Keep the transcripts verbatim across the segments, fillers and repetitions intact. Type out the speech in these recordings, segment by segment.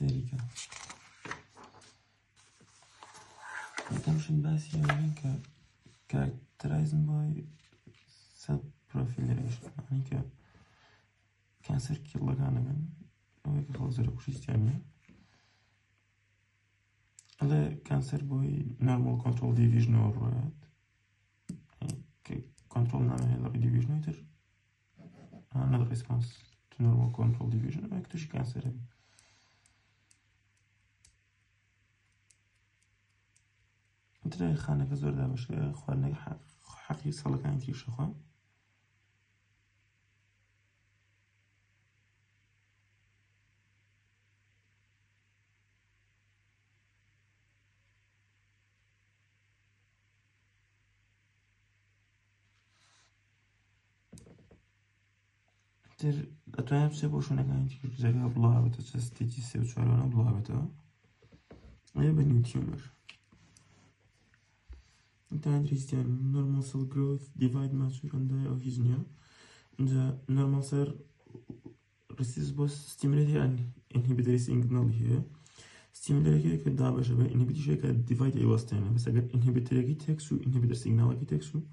سيريكا نتمشي بس يعني ك characterized by cell proliferation يعني ك كانسر كيلا كان من أو كخلاص ركوش يعني هذا كانسر بوي normal control division or يعني ك control نعمل هلا division يتر another response to normal control division ما كتوش كانسر هذي ترى خانة كزور ده مش خواني حقي صار كان كيش خو تر أتوقع بس بوشنا كان كيش زكاة بلاها بتجسدتي سوى شعرنا بلاها بتا أيه بنيو تيومر أنت عندك يعني normal cell growth divide mature and die of his new the normal cell receives both stimulatory and inhibitory signal here stimulatory كده ده بشبه inhibitory شيء كده divide أي واسطة بس أجر inhibitory كي تكسو inhibitor signal كي تكسو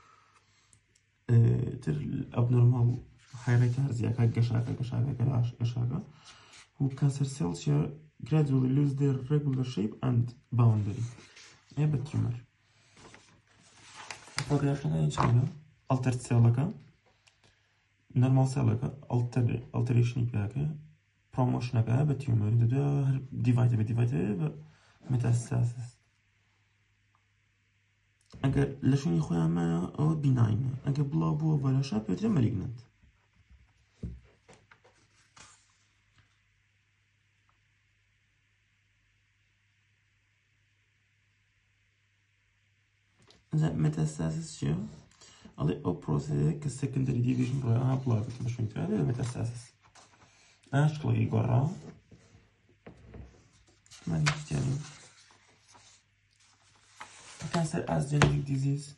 تر abnormal hierarchy زيادة كشاكا كشاكا كلاش كشاكا who cancer cells here gradually lose their regular shape and boundary أيه بالtumor progression أي شيء altered cell كا normal cell كا alter alteration كا promotion كا بالtumor ده divide بدivide metastasis أجر لشون يخويا ما أو benign أجر بلا بو ولا شاب يتر malignant the metastasis شو على أو process كsecondary division روي أنا بلا بس لشون يتر هذا metastasis أش كلا يقرأ ما نيجي cancer as genetic disease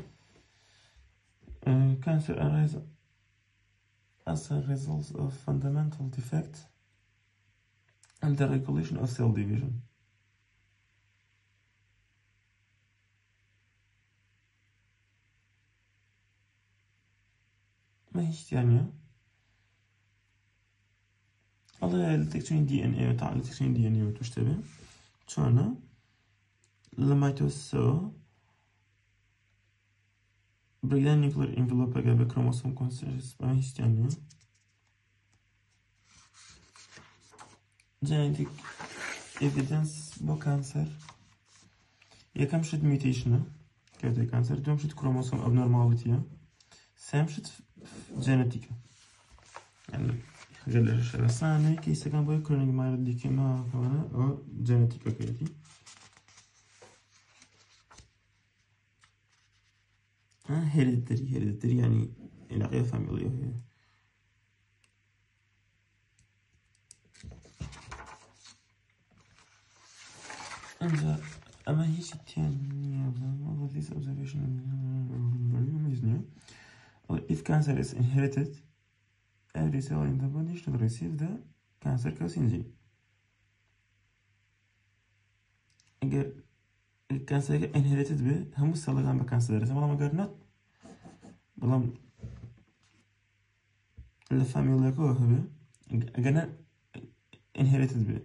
uh, cancer arises as a result of fundamental defect in the regulation of cell division. ما هيش يعني الله التكتشين دي ان اي وتعال التكتشين دي ان اي وتشتبه شونا لما يتوسع breakdown nuclear envelope أجاب chromosome consensus ما هيش يعني genetic evidence بو cancer يا كم شد mutation كده cancer دوم شد chromosome abnormality سام شد genetic يعني خجل الشيء ثاني كيس كان بوي chronic myeloid leukemia كمان أو genetic كده ها hereditary hereditary يعني العقية فاميلية هي أنت أما هي شتيان والله this observation is new if cancer is inherited every cell in the body should receive the cancer causing gene أجر الكانسر inherited به هم السلة كان بكانسر درسه والله ما قرنت والله الفاميليا كوه به أجرنا inherited به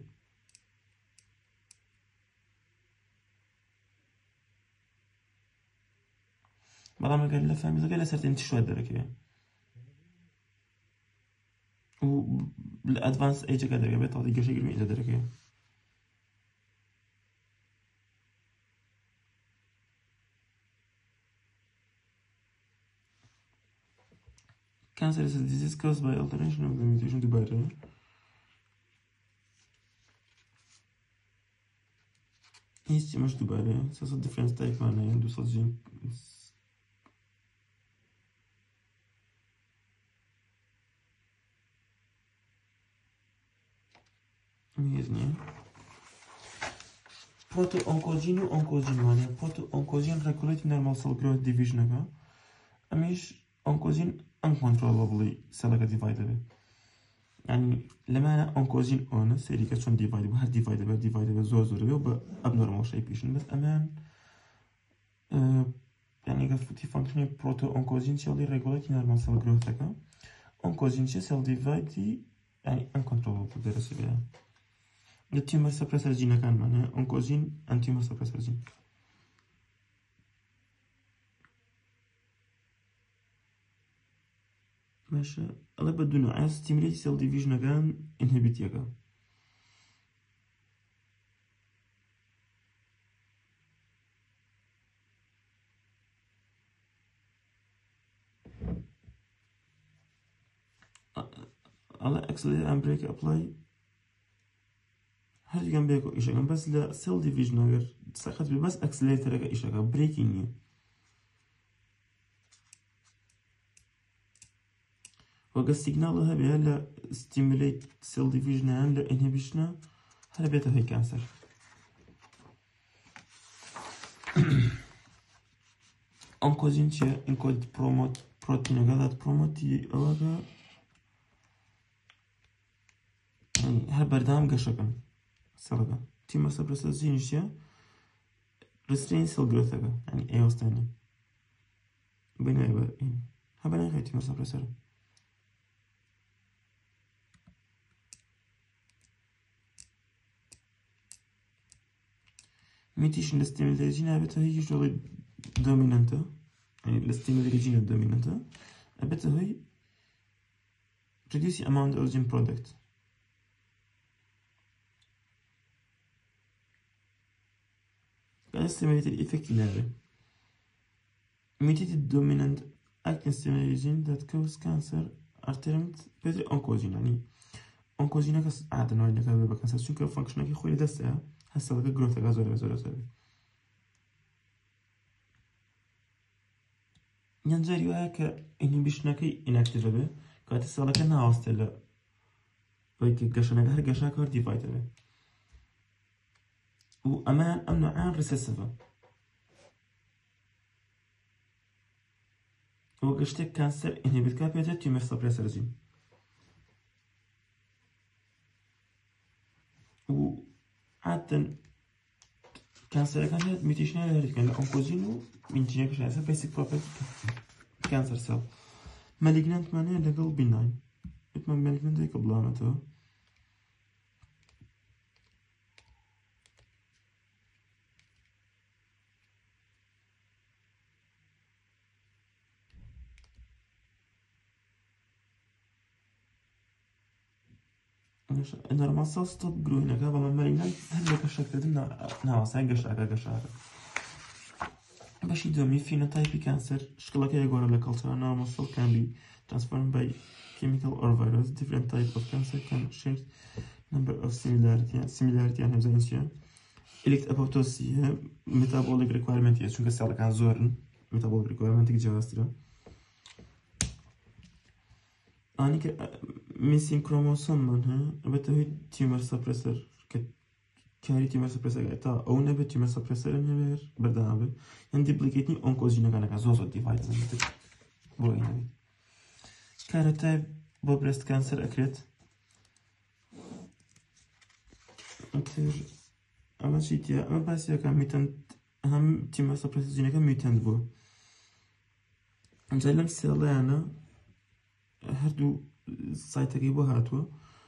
والله ما قال الفاميليا قال صرت أنت شو هالدرجة يعني وبالأدفانس أي جا درجة بتعطي قشة قرمي إلى درجة Cancer is a disease caused by alteration of the mutation to beta. Isto mas do beta, só só difference type one and do só gene. Mesmo. Proto-oncogene ou oncogene, mano. Proto-oncogene regulate normal cell growth division aga. Amish oncogene uncontrollably cell divided. يعني لما أنا أنكوزين أون سيري كشون ديفايد بهر ديفايد بهر ديفايد بزور زور بيو بأبنورمال شيبيشن بس أمان أه يعني قفتي فانكشني بروتو أنكوزين شغلي ريجولات نورمال سيل جروث هكا أنكوزين شي سيل ديفايد يعني uncontrollable درس بها التيمر سبريسر جينا كان معناها أنكوزين أنتيمر سبريسر جين ماشي الله بدون عايز ستيميليت سيل ديفيجن كان انهبيت يكا الله اكسلريت اند بريك ابلاي هل جنب بيكو ايش كان بس لا سيل ديفيجن غير ساخذ بس اكسلريتر كا ايش كان بريكينج وقا سيجنال هبه لا ستيميليت سيل ديفيجن عن لا انهبيشن هل بيتا هي كانسر أنكوزين شيء إنكود بروموت بروتين غادات بروموتي أوغا يعني هر بردام قشقن سلقا تيمر سبرسل زين شيء ريسترين سيل جروث يعني أيوس تاني بين أيوة إن هبنا غير تيمر سبرسل ميتيشن الاستيميليجين هبتا هي شغل دومينانتا يعني الاستيميليجين الدومينانتا هبتا هي reduce the amount of gene product can stimulate the effect level mutated dominant actin stimulation that cause cancer are termed better oncogene يعني oncogene كاس عادة نوعين كذا بكانسر شو كيف فانكشنك يخوي دسته هسه لقى جروث غازوري غازوري غازوري ينجري وهاك inhibitionك inactive به كانت السالة كنا عاستلا ويك قشنا هر قشنا كار ديفايد به وأمان أمنع عن ريسيسيفا وقشتك كانسر inhibit كابيتا تيومر سبريسر جين وعادة كانسر كان هاد ميتيشنال هاد كان أنكوزين وميتيشنال كشنا هسا basic property كانسر سيل malignant معناه لقل benign إتما malignant هيك بلانته normal cell stop growing هكا بلا malignant هل لك الشكل دمنا ناوس هاي قشعة قشعة باش يدومي phenotype كانسر شكلها كي يقول لك culture normal cell can be transformed by chemical or virus different type of cancer can share number of similarity similarity يعني زين elect apoptosis metabolic requirement يعني شو كسر كان زورن metabolic requirement تيجي جواسترا أنا ك missing chromosome منها بتوهي tumor suppressor ك كاري tumor suppressor تا أو نبي tumor suppressor نبي بردانه يعني duplicating oncogene كنا كزوز divide من بقول يعني كارتايب بو breast cancer أكرت أكثر أما شيء تيا أما بس يا كم ميتند هم tumor suppressor جينا كم ميتند بو مثلاً سيلا أنا هردو سايت كيبو هاتوا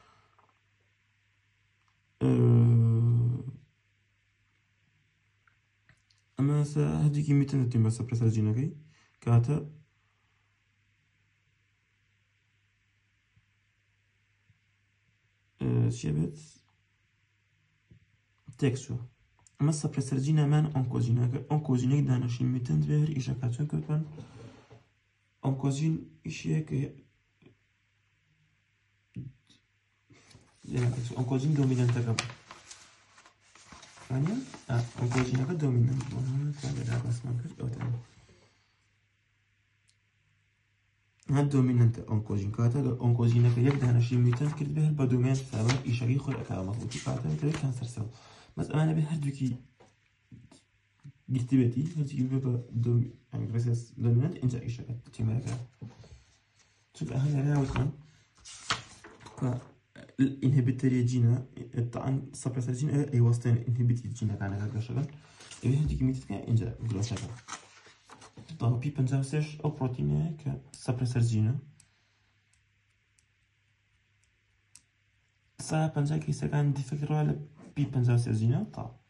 أما سا هديكي ميتن تيم بس بريسر جينا كي كاتا شبت تكسو أما سبريسر جينا من أنكوزينا كي أنكوزينا دانشي ميتن بهر إيشا كاتون كتبان أنكوزين إيشيا كي أنكوزين دومينانتا كابا ثانية آه أنكوزين كا دومينانت وانا كابا دا بس ما كرت أو تاني هاد دومينانت أنكوزين كاتا أنكوزين كا يك دانشي ميتن كرت بهر بدومين سابق إيشا كي خل أكا مخلوطي كاتا تبي كانسر سيل بس أنا بهر دوكي جستبتي هادي بيبقى دوم يعني بريسس دومينانت إنت إيشا كا تيمرا كا شوف أهل أنا وكمان الانهبيتوري جينا طبعا سبريسر جينا اي واسطين انهبيتي جينا كان هكا شغل اذا هديك ميتك انجا بلاش هكا طبعا بي بنزاوسش او بروتين ك سبريسر جينا سا بنزا كي سكان ديفكرو على بي بنزاوسش جينا طبعا